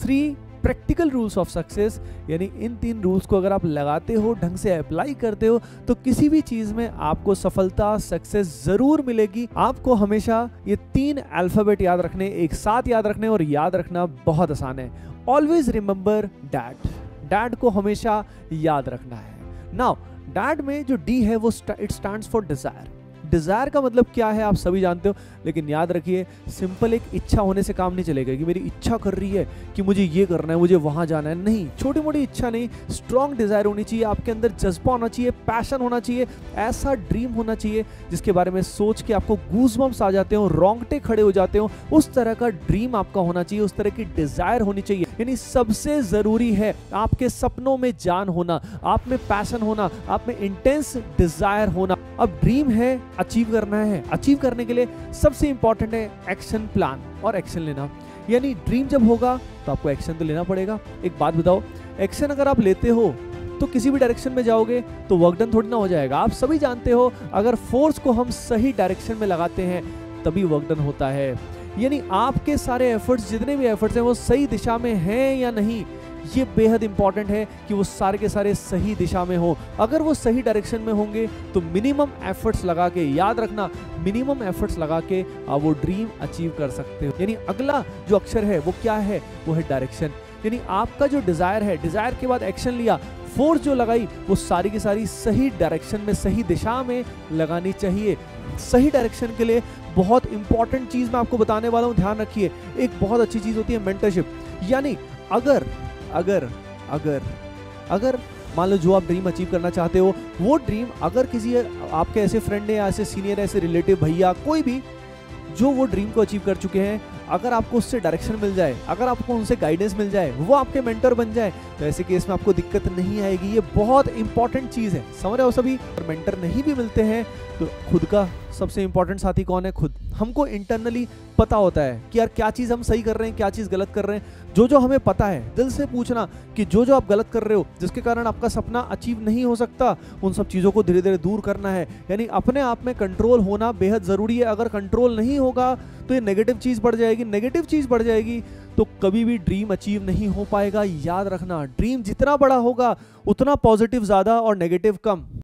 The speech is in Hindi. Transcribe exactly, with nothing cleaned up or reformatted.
Three practical rules of success, यानी इन तीन रूल्स को अगर आप लगाते हो, ढंग से अप्लाई करते हो, तो किसी भी चीज में आपको सफलता, सक्सेस जरूर मिलेगी। आपको हमेशा ये तीन अल्फाबेट याद रखने, एक साथ याद रखने, और याद रखना बहुत आसान है। ऑलवेज रिमेंबर डैट, डैट को हमेशा याद रखना है। नाउ डैट में जो डी है वो it stands for desire. Desire का मतलब क्या है आप सभी जानते हो, लेकिन याद रखिए सिंपल एक इच्छा होने से काम नहीं चलेगा कि मेरी इच्छा कर रही है कि मुझे ये करना है, मुझे वहां जाना है। नहीं, छोटी मोटी इच्छा नहीं, स्ट्रॉन्ग डिजायर होनी चाहिए, आपके अंदर जज्बा होना चाहिए, पैशन होना चाहिए, ऐसा ड्रीम होना चाहिए जिसके बारे में सोच के आपको गूज़बम्प्स आ जाते हो, रोंगटे खड़े हो जाते हो। उस तरह का ड्रीम आपका होना चाहिए, उस तरह की डिजायर होनी चाहिए। यानी सबसे जरूरी है आपके सपनों में जान होना, आप में पैशन होना, आप में इंटेंस डिजायर होना। अब ड्रीम है, अचीव करना है, अचीव करने के लिए सबसे इंपॉर्टेंट है एक्शन प्लान और एक्शन लेना। यानी ड्रीम जब होगा तो आपको एक्शन तो लेना पड़ेगा। एक बात बताओ, एक्शन अगर आप लेते हो तो किसी भी डायरेक्शन में जाओगे तो वर्क डन थोड़ी ना हो जाएगा। आप सभी जानते हो अगर फोर्स को हम सही डायरेक्शन में लगाते हैं तभी वर्क डन होता है। यानी आपके सारे एफर्ट्स, जितने भी एफर्ट्स हैं, वो सही दिशा में हैं या नहीं, ये बेहद इंपॉर्टेंट है कि वो सारे के सारे सही दिशा में हो। अगर वो सही डायरेक्शन में होंगे तो मिनिमम एफर्ट्स लगा के, याद रखना, मिनिमम एफर्ट्स लगा के आप वो ड्रीम अचीव कर सकते हो। यानी अगला जो अक्षर है वो क्या है, वो है डायरेक्शन। यानी आपका जो डिजायर है, डिजायर के बाद एक्शन लिया, फोर्स जो लगाई, वो सारी की सारी सही डायरेक्शन में, सही दिशा में लगानी चाहिए। सही डायरेक्शन के लिए बहुत इंपॉर्टेंट चीज मैं आपको बताने वाला हूं, ध्यान रखिए। एक बहुत अच्छी चीज होती है मेंटरशिप। यानी अगर अगर अगर अगर मान लो जो आप ड्रीम अचीव करना चाहते हो, वो ड्रीम अगर किसी आपके ऐसे फ्रेंड ने, ऐसे सीनियर, ऐसे रिलेटिव, भैया, कोई भी जो वो ड्रीम को अचीव कर चुके हैं, अगर आपको उससे डायरेक्शन मिल जाए, अगर आपको उनसे गाइडेंस मिल जाए, वो आपके मेंटर बन जाए, तो ऐसे केस में आपको दिक्कत नहीं आएगी। ये बहुत इंपॉर्टेंट चीज है, समझ रहे हो सभी। और मेंटर नहीं भी मिलते हैं तो खुद का सबसे इंपॉर्टेंट साथी कौन है? खुद। हमको इंटरनली पता होता है कि यार क्या चीज हम सही कर रहे हैं, क्या चीज गलत कर रहे हैं। जो जो हमें पता है, दिल से पूछना कि जो जो आप गलत कर रहे हो, जिसके कारण आपका सपना अचीव नहीं हो सकता, उन सब चीजों को धीरे धीरे दूर करना है। यानी अपने आप में कंट्रोल होना बेहद जरूरी है। अगर कंट्रोल नहीं होगा तो ये नेगेटिव चीज बढ़ जाएगी, नेगेटिव चीज बढ़ जाएगी तो कभी भी ड्रीम अचीव नहीं हो पाएगा। याद रखना, ड्रीम जितना बड़ा होगा उतना पॉजिटिव ज्यादा और नेगेटिव कम।